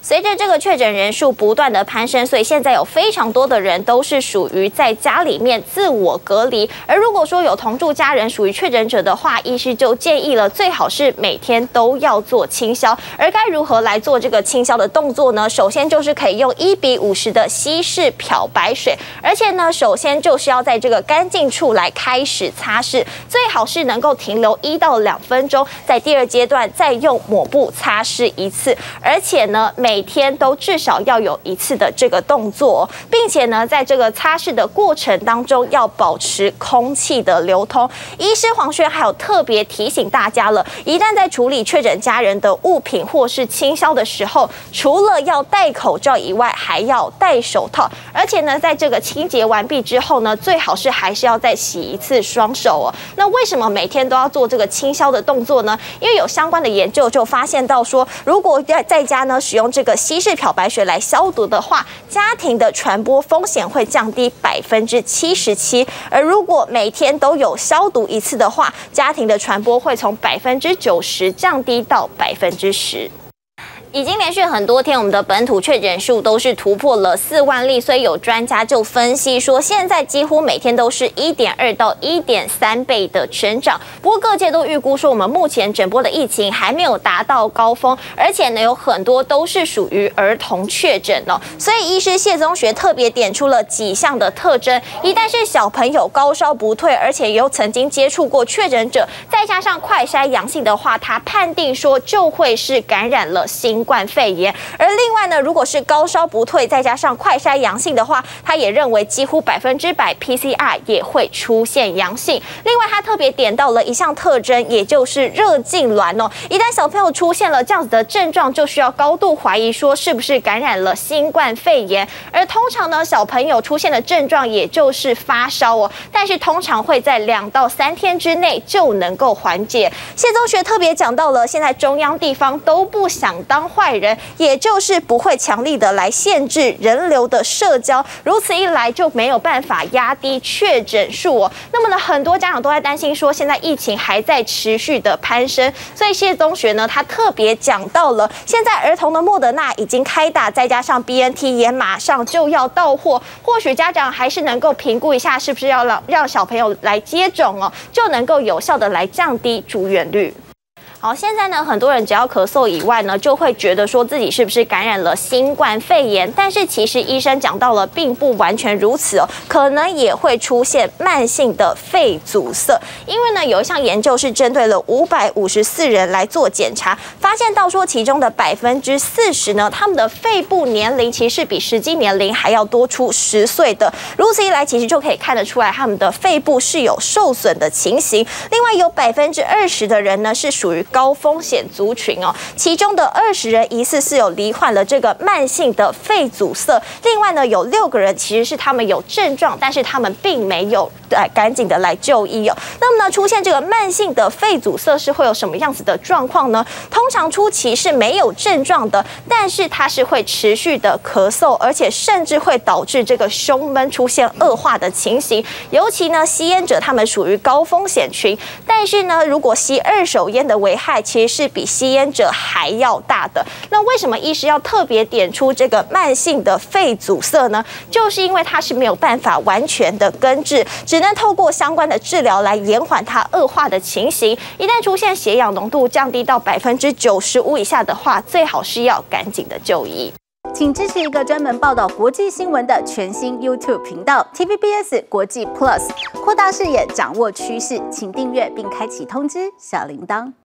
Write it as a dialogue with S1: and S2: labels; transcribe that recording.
S1: 随着这个确诊人数不断的攀升，所以现在有非常多的人都是属于在家里面自我隔离。而如果说有同住家人属于确诊者的话，医师就建议了，最好是每天都要做清消。而该如何来做这个清消的动作呢？首先就是可以用1:50的稀释漂白水，而且呢，首先就是要在这个干净处来开始擦拭，最好是能够停留1到2分钟，在第二阶段再用抹布擦拭一次，而且呢，每天都至少要有1次的这个动作，并且呢，在这个擦拭的过程当中要保持空气的流通。医师黄轩还有特别提醒大家了，一旦在处理确诊家人的物品或是清消的时候，除了要戴口罩以外，还要戴手套，而且呢，在这个清洁完毕之后呢，最好是还是要再洗1次双手哦。那为什么每天都要做这个清消的动作呢？因为有相关的研究就发现到说，如果在家呢使用这个稀释漂白水来消毒的话，家庭的传播风险会降低77%，而如果每天都有消毒1次的话，家庭的传播会从90%降低到10%。已经连续很多天，我们的本土确诊数都是突破了4万例，所以有专家就分析说，现在几乎每天都是1.2到1.3倍的成长。不过各界都预估说，我们目前整波的疫情还没有达到高峰，而且呢，有很多都是属于儿童确诊哦。所以医师谢宗学特别点出了几项的特征：一旦是小朋友高烧不退，而且又曾经接触过确诊者，再加上快筛阳性的话，他判定说就会是感染了新冠肺炎。而另外呢，如果是高烧不退，再加上快筛阳性的话，他也认为几乎100% PCR 也会出现阳性。另外，他特别点到了一项特征，也就是热痉挛哦。一旦小朋友出现了这样子的症状，就需要高度怀疑说是不是感染了新冠肺炎。而通常呢，小朋友出现的症状也就是发烧哦，但是通常会在2到3天之内就能够缓解。谢宗学特别讲到了，现在中央地方都不想当坏人，也就是不会强力的来限制人流的社交，如此一来就没有办法压低确诊数哦。那么呢，很多家长都在担心说，现在疫情还在持续的攀升，所以谢宗学呢，他特别讲到了，现在儿童的莫德纳已经开打，再加上 BNT 也马上就要到货，或许家长还是能够评估一下，是不是要让小朋友来接种哦，就能够有效的来降低住院率。好，现在呢，很多人只要咳嗽以外呢，就会觉得说自己是不是感染了新冠肺炎，但是其实医生讲到了，并不完全如此哦，可能也会出现慢性的肺阻塞。因为呢，有一项研究是针对了554人来做检查，发现到说其中的40%呢，他们的肺部年龄其实比实际年龄还要多出10岁的。如此一来，其实就可以看得出来他们的肺部是有受损的情形。另外有20%的人呢是属于高风险族群哦，其中的20人疑似是有罹患了这个慢性的肺阻塞，另外呢有6个人其实是他们有症状，但是他们并没有赶紧的来就医哦。那么呢，出现这个慢性的肺阻塞是会有什么样子的状况呢？通常初期是没有症状的，但是它是会持续的咳嗽，而且甚至会导致这个胸闷出现恶化的情形。尤其呢，吸烟者他们属于高风险群，但是呢，如果吸2手烟的危害其实是比吸烟者还要大的。那为什么医师要特别点出这个慢性的肺阻塞呢？就是因为它是没有办法完全的根治，只能透过相关的治疗来延缓它恶化的情形。一旦出现血氧浓度降低到95%以下的话，最好是要赶紧的就医。
S2: 请支持一个专门报道国际新闻的全新 YouTube 频道 TVBS 国际 Plus， 扩大视野，掌握趋势，请订阅并开启通知小铃铛。